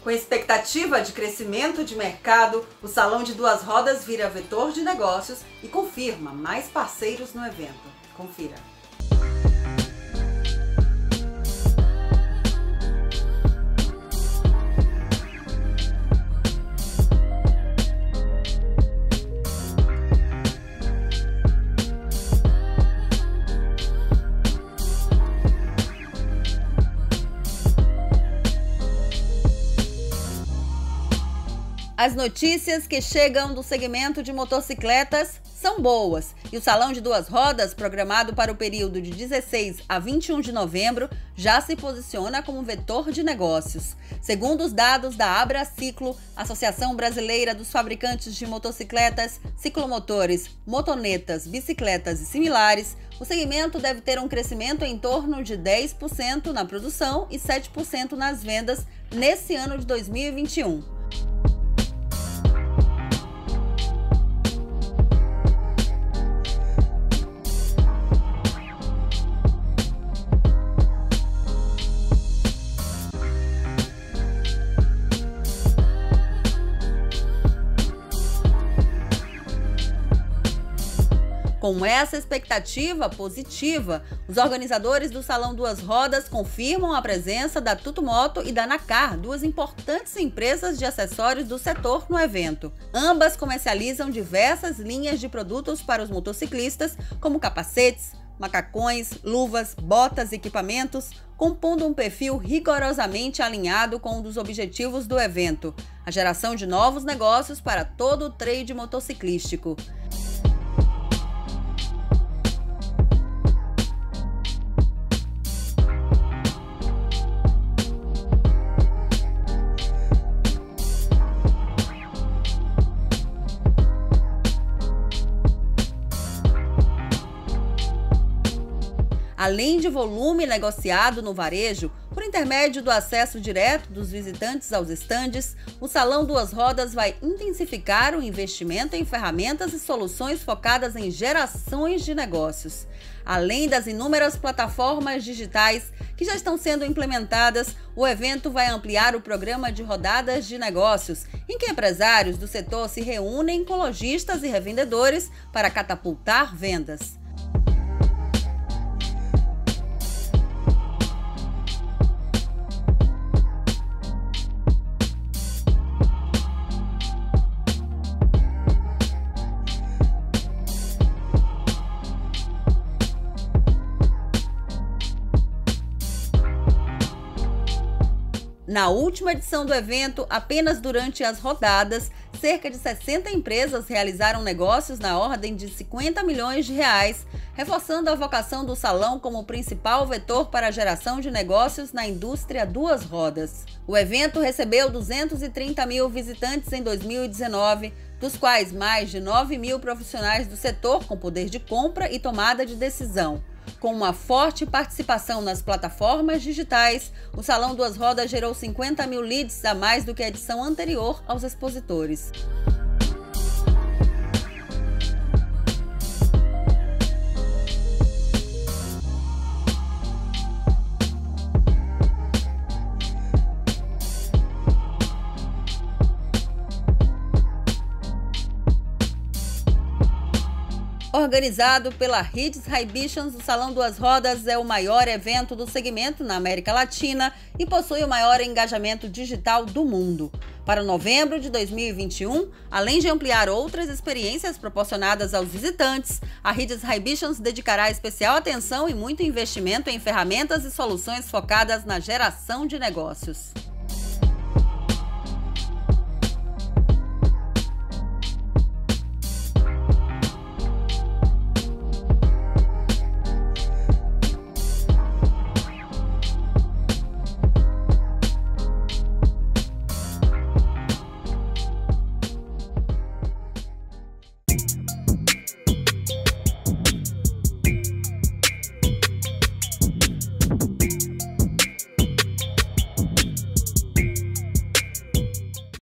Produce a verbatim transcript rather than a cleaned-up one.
Com expectativa de crescimento de mercado, o Salão de Duas Rodas vira vetor de negócios e confirma mais parceiros no evento. Confira. As notícias que chegam do segmento de motocicletas são boas e o Salão de Duas Rodas, programado para o período de dezesseis a vinte e um de novembro, já se posiciona como vetor de negócios. Segundo os dados da Abraciclo, Associação Brasileira dos Fabricantes de Motocicletas, Ciclomotores, Motonetas, Bicicletas e similares, o segmento deve ter um crescimento em torno de dez por cento na produção e sete por cento nas vendas nesse ano de dois mil e vinte e um. Com essa expectativa positiva, os organizadores do Salão Duas Rodas confirmam a presença da Tutumoto e da Nacar, duas importantes empresas de acessórios do setor no evento. Ambas comercializam diversas linhas de produtos para os motociclistas, como capacetes, macacões, luvas, botas e equipamentos, compondo um perfil rigorosamente alinhado com um dos objetivos do evento, a geração de novos negócios para todo o trade motociclístico. Além de volume negociado no varejo, por intermédio do acesso direto dos visitantes aos estandes, o Salão Duas Rodas vai intensificar o investimento em ferramentas e soluções focadas em gerações de negócios. Além das inúmeras plataformas digitais que já estão sendo implementadas, o evento vai ampliar o programa de rodadas de negócios, em que empresários do setor se reúnem com lojistas e revendedores para catapultar vendas. Na última edição do evento, apenas durante as rodadas, cerca de sessenta empresas realizaram negócios na ordem de cinquenta milhões de reais, reforçando a vocação do salão como principal vetor para a geração de negócios na indústria duas rodas. O evento recebeu duzentos e trinta mil visitantes em dois mil e dezenove, dos quais mais de nove mil profissionais do setor com poder de compra e tomada de decisão. Com uma forte participação nas plataformas digitais, o Salão Duas Rodas gerou cinquenta mil leads a mais do que a edição anterior aos expositores. Organizado pela Ridge Exhibitions, o Salão Duas Rodas é o maior evento do segmento na América Latina e possui o maior engajamento digital do mundo. Para novembro de dois mil e vinte e um, além de ampliar outras experiências proporcionadas aos visitantes, a Ridge Exhibitions dedicará especial atenção e muito investimento em ferramentas e soluções focadas na geração de negócios.